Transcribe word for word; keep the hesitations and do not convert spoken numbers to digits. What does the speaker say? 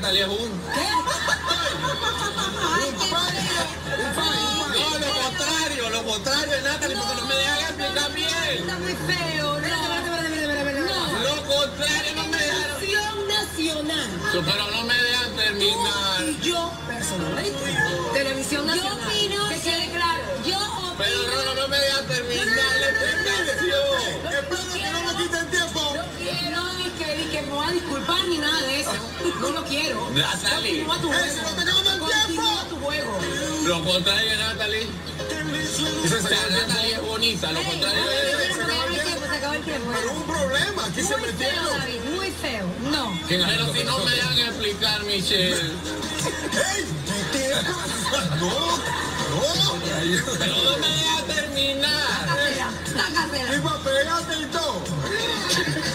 Natalia es un... ¿Qué? Un fallo, un fallo. No, lo contrario, lo contrario de Natalie, porque no me dejan explicar bien. Está muy feo, no. Lo contrario, no me dejan. Televisión nacional. Pero no me dejan terminar. Y yo, personalmente, televisión nacional. Yo opino que quede claro. Yo opino... Pero no, no me dejan terminar la explicación. Espero que no me quiten tiempo. No quiero ni que, ni que me voy a disculpar ni nada de eso. No lo quiero. Natalie. Continúa tu Eso, no juego. te quedo más tiempo. Continúa tu juego. Lo contrario de Natalie. Ese O sea, Natalie es bonita, lo contrario Se de... acabó el tiempo, se acabó el tiempo. Pero un problema, aquí se Muy feo, metieron. David, muy feo. No. Pero si no me dejan explicar, Michelle. ¡Ey! ¿Qué pasa? No, no. Pero no me dejan terminar. Sácasela, sácasela. Y papelate y todo.